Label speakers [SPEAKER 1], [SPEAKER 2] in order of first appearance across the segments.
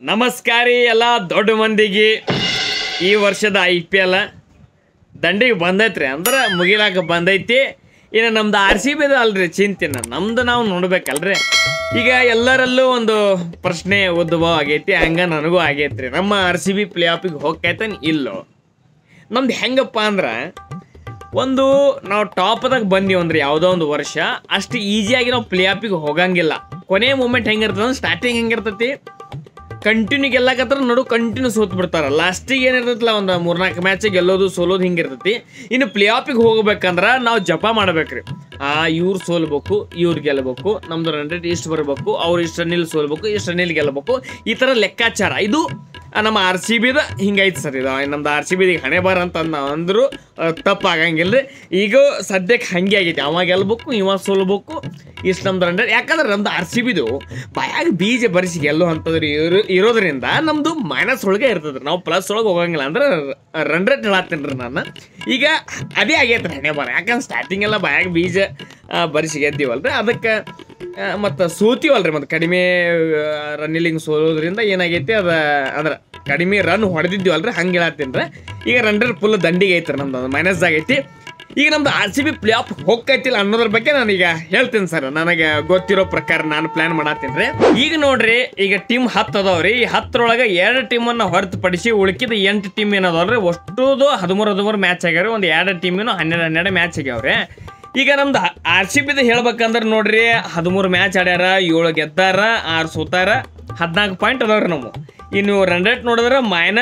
[SPEAKER 1] ನಮಸ್ಕಾರ ಎಲ್ಲ ದೊಡ್ಡ ಮಂದಿಗೆ. ಈ ವರ್ಷದ IPL ದಂಡಿಗೆ ಬಂದೈತ್ರಿ, ಅಂದ್ರೆ ಮುಗಿಲಾಕ ಬಂದೈತಿ. ಇನ್ನು ನಮ್ದು RCB ಅಲ್ರಿ ಚಿಂತಿನ, ನಮ್ದು ನಾವು ನೋಡ್ಬೇಕಲ್ರಿ. ಈಗ ಎಲ್ಲರಲ್ಲೂ ಒಂದು ಪ್ರಶ್ನೆ ಉದ್ಭವ ಆಗೈತಿ, ಹಂಗ ನನಗೂ ಆಗೈತ್ರಿ. ನಮ್ಮ RCB ಪ್ಲೇ ಆಫಿಗೆ ಹೋಗ್ತೈತೇನು ಇಲ್ಲೋ? ನಮ್ದು ಹೆಂಗಪ್ಪ ಅಂದ್ರೆ, ಒಂದು ನಾವು ಟಾಪ್ದಾಗ ಬಂದೀವಿ ಅಂದ್ರೆ ಯಾವುದೋ ಒಂದು ವರ್ಷ ಅಷ್ಟು ಈಸಿಯಾಗಿ ನಾವು ಪ್ಲೇ ಆಫಿಗೆ ಹೋಗಂಗಿಲ್ಲ. ಕೊನೆ ಮೂಮೆಂಟ್ ಹೆಂಗಿರ್ತದೆ ಅಂದ್ರೆ, ಸ್ಟಾರ್ಟಿಂಗ್ ಹೆಂಗಿರ್ತೈತಿ, ಕಂಟಿನ್ಯೂ ಗೆಲ್ಲಕತ್ರ ನಡು ಕಂಟಿನ್ಯೂ ಸೋತ್ ಬಿಡ್ತಾರ. ಲಾಸ್ಟಿಗೆ ಏನಿರ್ತೈತಿಲ್ಲ, ಒಂದು 3-4 ಮ್ಯಾಚ್ ಗೆಲ್ಲೋದು ಸೋಲೋದು ಹಿಂಗಿರ್ತೈತಿ. ಇನ್ನು ಪ್ಲೇ ಆಫಿಗೆ ಹೋಗ್ಬೇಕಂದ್ರೆ ನಾವು ಜಪ ಮಾಡ್ಬೇಕ್ರಿ. ಇವ್ರು ಸೋಲ್ಬೇಕು, ಇವ್ರು ಗೆಲ್ಲಬೇಕು, ನಮ್ದು ರನ್ ರೇಟ್ ಇಷ್ಟು ಬರಬೇಕು, ಅವ್ರು ಇಷ್ಟು ರನ್ನಿಲ್ ಸೋಲ್ಬೇಕು, ಇಷ್ಟು ರನ್ನಿಲ್ ಗೆಲ್ಲಬೇಕು, ಈ ಥರ ಲೆಕ್ಕಾಚಾರ. ಇದು ನಮ್ಮ RCBದ ಹಿಂಗೈತೆ ಸರ್. ಇದು ನಮ್ದು RCB ಹಣೆ ಬಾರ ಅಂತ ಅಂದ್ರು ತಪ್ಪಾಗಂಗಿಲ್ಲ. ಈಗ ಸದ್ಯಕ್ಕೆ ಹಂಗೆ ಆಗೈತಿ, ಅವ ಗೆಲ್ಬೇಕು, ಇವ ಸೋಲ್ಬೇಕು, ಇಷ್ಟು ನಮ್ದು ರನ್ ರೇಟ್. ಯಾಕಂದ್ರೆ ನಮ್ದು RCBದು ಬಾಯಾಗ ಬೀಜ ಬರಿಸಿ ಗೆಲ್ಲೋ ಅಂತಂದ್ರೆ ಇರೋದ್ರಿಂದ ನಮ್ದು ಮೈನಸ್ ಒಳಗೆ ಇರ್ತದ್ರಿ, ನಾವು ಪ್ಲಸ್ ಒಳಗೆ ಹೋಗಂಗಿಲ್ಲ. ಅಂದ್ರೆ ರನ್ ರೇಟ್ ಹೇಳತ್ತೀನಿ ರೀ ನಾನು. ಈಗ ಅದೇ ಆಗೈತೆ ರೀ ಹಣೆ ಬಾರ. ಯಾಕಂದ್ರೆ ಸ್ಟಾರ್ಟಿಂಗ್ ಎಲ್ಲ ಬಾಯಾಗ ಬೀಜ ಬರಿಸಿ ಗೆದ್ದೀವಲ್ರಿ, ಅದಕ್ಕೆ ಮತ್ತು ಸೋತೀವಲ್ರಿ. ಮತ್ತು ಕಡಿಮೆ ರನ್ನಿಲಿಂಗ್ ಸೋಲೋದ್ರಿಂದ ಏನಾಗೈತಿ, ಅಂದ್ರೆ ಕಡಿಮೆ ರನ್ ಹೊಡೆದಿದ್ದೀವಲ್ರಿ, ಹಂಗೆ ಹೇಳತ್ತೀನಿ ರೀ. ಈಗ ರನ್ ರೇಟ್ ಫುಲ್ ದಂಡಿಗೆ ಐತ್ರಿ, ನಮ್ದು ಮೈನಸ್ ಆಗೈತಿ. ಈಗ ನಮ್ದು RCB ಪ್ಲೇ ಆಫ್ ಹೋಗ್ತೈತಿಲ್ಲ ಅನ್ನೋದ್ರ ಬಗ್ಗೆ ನಾನೀಗ ಹೇಳ್ತೀನಿ ಸರ್. ನನಗೆ ಗೊತ್ತಿರೋ ಪ್ರಕಾರ ನಾನು ಪ್ಲಾನ್ ಮಾಡತ್ತೀನಿ ರೀ. ಈಗ ನೋಡ್ರಿ, ಈಗ ಟೀಮ್ 10 ಅದಾವ್ರಿ. ಈ 10ರೊಳಗೆ 2 ಟೀಮನ್ನು ಹೊರತುಪಡಿಸಿ ಉಳ್ಕಿದ 8 ಟೀಮ್ ಏನದವ್ರಿ, ಅಷ್ಟುದು 13 ಮ್ಯಾಚ್ ಆಗ್ಯಾವ್ರಿ. ಒಂದು 2 ಟೀಮಿನೂ 12 ಮ್ಯಾಚ್ ಆಗ್ಯಾವ್ರಿ. ಈಗ ನಮ್ದು RCBದ ಹೇಳ್ಬೇಕಂದ್ರೆ ನೋಡ್ರಿ, 13 ಮ್ಯಾಚ್ ಆಡ್ಯಾರ, 7 ಗೆದ್ದಾರ, 6 ಸೋತಾರ, 14 ಪಾಯಿಂಟ್ ಅದಾವ್ರಿ ನಾವು. ಇನ್ನು ರನ್ ರೇಟ್ ನೋಡಿದ್ರೆ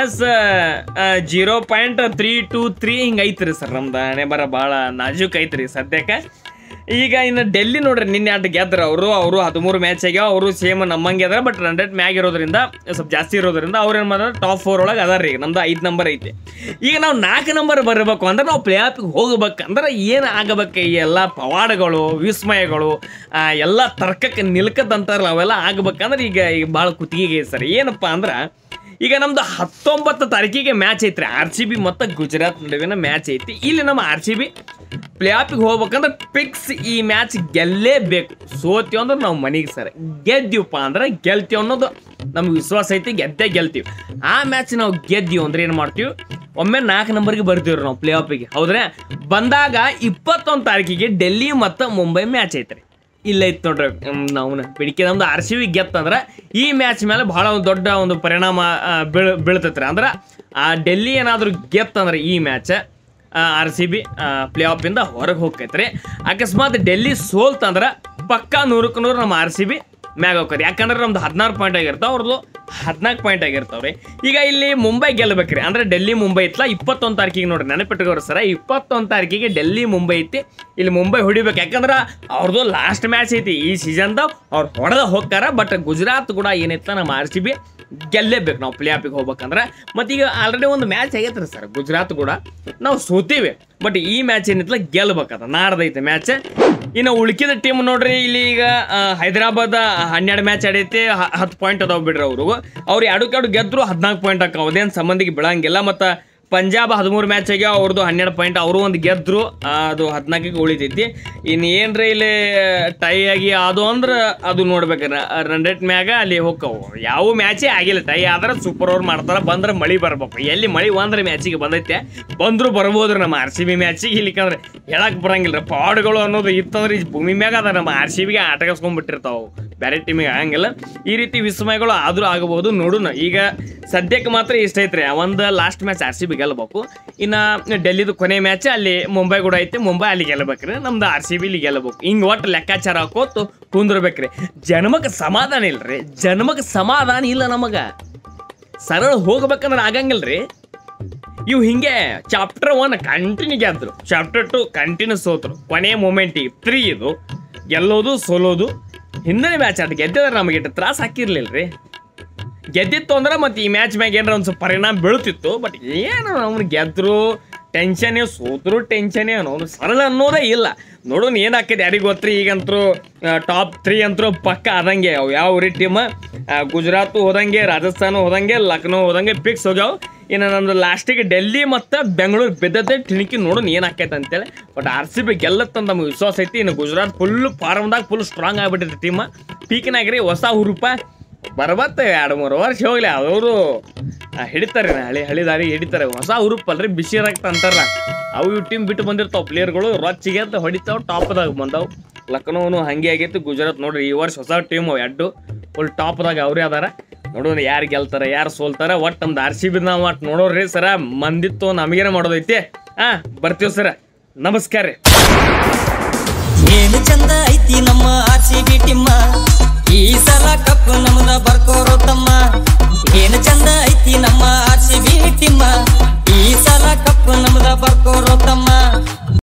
[SPEAKER 1] -0.323 ಹಿಂಗೆ ಐತ್ರಿ ಸರ್. ನಮ್ದು ಹಣೆ ಬರ ಭಾಳ ನಾಜೂಕ್ ಐತ್ರಿ ಸದ್ಯಕ್ಕೆ. ಈಗ ಇನ್ನು ಡೆಲ್ಲಿ ನೋಡ್ರಿ, ನಿನ್ನೆ ಆಟ ಗೆದ್ರು ಅವರು 13 ಮ್ಯಾಚ್ ಆಗ್ಯಾವ. ಅವರು ಸೇಮ್ ನಮ್ಮಂಗೆ ಅದಾರ, ಬಟ್ ರನ್ ರೇಟ್ ಮ್ಯಾಗ ಇರೋದ್ರಿಂದ ಸ್ವಲ್ಪ ಜಾಸ್ತಿ ಇರೋದ್ರಿಂದ ಅವ್ರು ಏನು ಮಾಡಿದ್ರೆ ಟಾಪ್ 4 ಒಳಗೆ ಅದಾರ. ಈಗ ನಮ್ದು 5 ನಂಬರ್ ಐತಿ. ಈಗ ನಾವು 4 ನಂಬರ್ ಬರಬೇಕು ಅಂದ್ರೆ, ನಾವು ಪ್ಲೇ ಆಫಿಗೆ ಹೋಗ್ಬೇಕಂದ್ರೆ ಏನು ಆಗಬೇಕು? ಈ ಎಲ್ಲ ಪವಾಡಗಳು, ವಿಸ್ಮಯಗಳು, ಎಲ್ಲ ತರ್ಕಕ್ಕೆ ನಿಲ್ಕದಂತಾರಲ್ಲ, ಅವೆಲ್ಲ ಆಗ್ಬೇಕಂದ್ರೆ ಈಗ ಭಾಳ ಕುತ್ತಿಗೆ ಸರ್. ಏನಪ್ಪ ಅಂದ್ರೆ, ಈಗ ನಮ್ದು 19 ತಾರೀಕಿಗೆ ಮ್ಯಾಚ್ ಐತ್ರಿ, RCB ಮತ್ತು ಗುಜರಾತ್ ನಡುವಿನ ಮ್ಯಾಚ್ ಐತಿ. ಇಲ್ಲಿ ನಮ್ಮ RCB ಪ್ಲೇ ಆಫಿಗೆ ಹೋಗ್ಬೇಕಂದ್ರೆ ಫಿಕ್ಸ್ ಈ ಮ್ಯಾಚ್ ಗೆಲ್ಲೇಬೇಕು. ಸೋತೀವಿ ಅಂದ್ರೆ ನಾವು ಮನೆಗೆ ಸರ್, ಗೆದ್ದೀವಪ್ಪ ಅಂದ್ರೆ ಗೆಲ್ತೀವಿ ಅನ್ನೋದು ನಮ್ಗೆ ವಿಶ್ವಾಸ ಐತಿ, ಗೆದ್ದೇ ಗೆಲ್ತೀವಿ. ಆ ಮ್ಯಾಚ್ ನಾವು ಗೆದ್ದೀವಿ ಅಂದ್ರೆ ಏನು ಮಾಡ್ತೀವಿ, ಒಮ್ಮೆ 4 ನಂಬರ್ಗೆ ಬರ್ತೀವ್ರಿ ನಾವು ಪ್ಲೇ ಆಫಿಗೆ. ಹೌದ್ರೆ, ಬಂದಾಗ 21 ತಾರೀಕಿಗೆ ಡೆಲ್ಲಿ ಮತ್ತು ಮುಂಬೈ ಮ್ಯಾಚ್ ಐತ್ರಿ. ಇಲ್ಲ ಐತೆ ನೋಡ್ರಿ, ನಾವು ಬೆಳಿಗ್ಗೆ ನಮ್ದು RCB ಗೆತ್ತಂದ್ರೆ ಈ ಮ್ಯಾಚ್ ಮೇಲೆ ಭಾಳ ದೊಡ್ಡ ಒಂದು ಪರಿಣಾಮ ಬೀಳ್ತೈತ್ರಿ. ಅಂದ್ರೆ ಆ ಡೆಲ್ಲಿ ಏನಾದರೂ ಗೆತ್ತಂದ್ರೆ ಈ ಮ್ಯಾಚ್ RCB ಪ್ಲೇ ಆಫಿಂದ ಹೊರಗೆ ಹೋಗ್ತೈತ್ರಿ. ಅಕಸ್ಮಾತ್ ಡೆಲ್ಲಿ ಸೋಲ್ತಂದ್ರೆ ಪಕ್ಕಾ 100ಕ್ಕೆ 100 ನಮ್ಮ RCB ಮ್ಯಾಗ ಹೋಗ್ರಿ. ಯಾಕಂದ್ರೆ ನಮ್ದು 16 ಪಾಯಿಂಟ್ ಆಗಿರ್ತಾವೆ, ಅವ್ರದ್ದು 14 ಪಾಯಿಂಟ್ ಆಗಿರ್ತಾವ್ರಿ. ಈಗ ಇಲ್ಲಿ ಮುಂಬೈ ಗೆಲ್ಲಬೇಕ್ರಿ, ಅಂದ್ರೆ ಡೆಲ್ಲಿ ಮುಂಬೈ ಇತ್ತಲ್ಲ 21 ತಾರೀಕಿಗೆ ನೋಡ್ರಿ, ನೆನಪಿಟ್ಕೋರಿ ಸರ. 21 ತಾರೀಕಿಗೆ ಡೆಲ್ಲಿ ಮುಂಬೈ ಐತಿ, ಇಲ್ಲಿ ಮುಂಬೈ ಹೊಡಿಬೇಕು. ಯಾಕಂದ್ರೆ ಅವ್ರದ್ದು ಲಾಸ್ಟ್ ಮ್ಯಾಚ್ ಐತಿ ಈ ಸೀಸನ್ದಾಗ, ಅವ್ರು ಹೊಡೆದ ಹೋಗ್ತಾರ. ಬಟ್ ಗುಜರಾತ್ ಕೂಡ ಏನೈತ, ನಮ್ಮ RCB ಗೆಲ್ಲೇಬೇಕು ನಾವು ಪ್ಲೇ ಆಫಿಗೆ ಹೋಗ್ಬೇಕಂದ್ರೆ. ಮತ್ತು ಈಗ ಆಲ್ರೆಡಿ ಒಂದು ಮ್ಯಾಚ್ ಆಗೈತ್ರಿ ಸರ್, ಗುಜರಾತ್ ಕೂಡ ನಾವು ಸೋತೀವಿ. ಬಟ್ ಈ ಮ್ಯಾಚ್ ಏನಿತ್ತಲ್ಲ ಗೆಲ್ಬೇಕದ, ನಾಡ್ದೈತೆ ಮ್ಯಾಚ್. ಇನ್ನು ಉಳ್ಕಿದ ಟೀಮ್ ನೋಡ್ರಿ, ಇಲ್ಲಿ ಈಗ ಹೈದರಾಬಾದ್ 12 ಮ್ಯಾಚ್ ಆಡೈತಿ, 10 ಪಾಯಿಂಟ್ ಅದಾವ ಬಿಡ್ರಿ. ಅವ್ರು 2 ಗೆದ್ರು 14 ಪಾಯಿಂಟ್ ಹಾಕ, ಅದೇನು ಸಂಬಂಧಿಗೆ ಬೀಳಂಗಿಲ್ಲ. ಮತ್ತು ಪಂಜಾಬ್ 13 ಮ್ಯಾಚ್ ಆಗ್ಯಾವ, ಅವ್ರದ್ದು 12 ಪಾಯಿಂಟ್, ಅವರು ಒಂದು ಗೆದ್ರು, ಅದು 14ಗೆ ಉಳಿತೈತಿ. ಇನ್ನು ಏನ್ರಿ ಇಲ್ಲಿ ಟೈ ಆಗಿ ಅದು ಅಂದ್ರೆ ಅದು ನೋಡ್ಬೇಕ್ರ ರನ್ ರೇಟ್ ಮ್ಯಾಗ ಅಲ್ಲಿ ಹೋಗ್ತಾವು. ಯಾವ ಮ್ಯಾಚೇ ಆಗಿಲ್ಲ, ಟೈ ಆದ್ರೆ ಸೂಪರ್ ಓವರ್ ಮಾಡ್ತಾರೆ. ಬಂದ್ರೆ ಮಳೆ ಬರ್ಬೇಕು, ಎಲ್ಲಿ ಮಳೆ ಒಂದ್ರೆ ಮ್ಯಾಚಿಗೆ ಬಂದೈತೆ, ಬಂದರೂ ಬರ್ಬೋದ್ರಿ ನಮ್ಮ RCB ಮ್ಯಾಚಿಗೆ. ಇಲ್ಲಿಕಂದ್ರೆ ಹೇಳಕ್ಕೆ ಬರಂಗಿಲ್ಲ ರೀ, ಪಾಡ್ಗಳು ಅನ್ನೋದು ಇತ್ತಂದ್ರೆ ಈ ಭೂಮಿ ಮ್ಯಾಗ ಅದ ನಮ್ಮ RCBಗೆ ಆಟಗಾಸ್ಕೊಂಡ್ಬಿಟ್ಟಿರ್ತಾವೆ, ಬೇರೆ ಟೀಮಿಗೆ ಆಗಂಗಿಲ್ಲ. ಈ ರೀತಿ ವಿಸ್ಮಯಗಳು ಆದರೂ ಆಗಬಹುದು, ನೋಡೋಣ. ಈಗ ಸದ್ಯಕ್ಕೆ ಮಾತ್ರ ಇಷ್ಟ ಐತ್ರಿ, ಒಂದು ಲಾಸ್ಟ್ ಮ್ಯಾಚ್ RCB ಗೆಲ್ಲಬೇಕು. ಇನ್ನು ಡೆಲ್ಲಿದು ಕೊನೆ ಮ್ಯಾಚ್ ಅಲ್ಲಿ ಮುಂಬೈ ಕೂಡ ಐತಿ, ಮುಂಬೈ ಅಲ್ಲಿ ಗೆಲ್ಲಬೇಕ್ರಿ, ನಮ್ದು RCB ಇಲ್ಲಿ ಗೆಲ್ಲಬೇಕು. ಹಿಂಗೆ ಒಟ್ಟು ಲೆಕ್ಕಾಚಾರ ಹಾಕೋತು ಕುಂದ್ರಬೇಕ್ರಿ. ಜನ್ಮಕ್ಕೆ ಸಮಾಧಾನ ಇಲ್ರಿ, ಜನ್ಮಕ್ಕೆ ಸಮಾಧಾನ ಇಲ್ಲ ನಮಗೆ. ಸರಳ ಹೋಗ್ಬೇಕಂದ್ರೆ ಆಗಂಗಿಲ್ರಿ. ಇವು ಹಿಂಗೆ ಚಾಪ್ಟರ್ 1 ಕಂಟಿನ್ಯೂ ಗೆದ್ರು, ಚಾಪ್ಟರ್ 2 ಕಂಟಿನ್ಯೂ ಸೋತರು, ಕೊನೆ ಮೂಮೆಂಟ್ 3 ಇದು ಗೆಲ್ಲೋದು ಸೋಲೋದು. ಹಿಂದಿನ ಮ್ಯಾಚ್ ಅದು ಗೆದ್ದಿದ್ರೆ ನಮಗೆ ಇಟ್ಟು ತ್ರಾಸ ಹಾಕಿರ್ಲಿಲ್ಲ ರೀ. ಗೆದ್ದಿತ್ತು ಅಂದ್ರೆ ಮತ್ತು ಈ ಮ್ಯಾಚ್ ಮ್ಯಾಗ ಏನಾರ ಒಂದು ಸ್ವಲ್ಪ ಪರಿಣಾಮ ಬೀಳ್ತಿತ್ತು. ಬಟ್ ಏನು ಅವ್ನು ಗೆದ್ರು ಟೆನ್ಷನೇ, ಸೋತರು ಟೆನ್ಷನೇ, ಅವನು ಸರಳ ಅನ್ನೋದೇ ಇಲ್ಲ. ನೋಡೋಣ ಏನಾಗ್ತದೆ ಯಾರಿಗೆ ಗೊತ್ತ್ರಿ. ಈಗಂತರೂ ಟಾಪ್ 3 ಅಂತರೂ ಪಕ್ಕ ಆದಂಗೆ ಅವು. ಯಾವ ರೀ ಟೀಮ್, ಗುಜರಾತು ಹೋದಂಗೆ, ರಾಜಸ್ಥಾನ ಹೋದಂಗೆ, ಲಕ್ನೋ ಹೋದಂಗೆ ಫಿಕ್ಸ್ ಹೋಗ್ಯಾವ. ಇನ್ನು ನಮ್ದು ಲಾಸ್ಟಿಗೆ ಡೆಲ್ಲಿ ಮತ್ತು ಬೆಂಗಳೂರು ಬಿದ್ದತೆ ಟಿಣಿಕಿ ನೋಡೋಣ ಏನಾಕೈತೆ ಅಂತೇಳಿ. ಬಟ್ RCB ಗೆಲ್ಲತ್ತಂತ ನಮಗೆ ವಿಶ್ವಾಸ ಐತಿ. ಇನ್ನು ಗುಜರಾತ್ ಫುಲ್ ಫಾರ್ಮ್ದಾಗ ಫುಲ್ ಸ್ಟ್ರಾಂಗ್ ಆಗಿಬಿಟ್ಟಿದೆ ಟೀಮ್. ಪೀಕ್ನಾಗ್ರಿ ಹೊಸ ಹುರುಪ ಬರ್ಬತ್ತೆ 2-3 ವರ್ಷ ಹೋಗ್ಲಿ ಅವರು ಹಿಡಿತಾರೆ ಹಳಿ ದಾರಿ ಹಿಡಿತಾರೆ. ಹೊಸ ಹುರುಪ್ ಅಲ್ರಿ, ಬಿಸಿ ರಕ್ತ ಅಂತಾರಲ್ಲ, ಅವು ಇವು ಟೀಮ್ ಬಿಟ್ಟು ಬಂದಿರ್ತಾವ ಪ್ಲೇಯರ್ಗಳು, ರೊಚ್ಚಿಗೆ ಅಂತ ಹೊಡಿತಾವ, ಟಾಪ್ದಾಗ ಬಂದಾವ್. ಲಕ್ನೋನು ಹಂಗೆ ಆಗೈತಿ, ಗುಜರಾತ್ ನೋಡ್ರಿ ಈ ವರ್ಷ ಹೊಸ ಟೀಮ್ ಎರಡು ಫುಲ್ ಟಾಪ್ದಾಗ ಅವ್ರೇ ಅದಾರ. ನೋಡೋಣ ಯಾರು ಗೆಲ್ತಾರ ಯಾರು ಸೋಲ್ತಾರ. ಒಟ್ಟು ನಮ್ದು RCB ನಾವು ಒಟ್ಟು ನೋಡೋರಿ ಸರ, ಮಂದಿತ್ತು ನಮಗೇನೆ ಮಾಡೋದೈತಿ. ಬರ್ತೀವಿ ಸರ, ನಮಸ್ಕಾರ ರೀ.
[SPEAKER 2] ಏನು ಚಂದ ಐತಿ ನಮ್ಮ RCB ಟೀಮ್.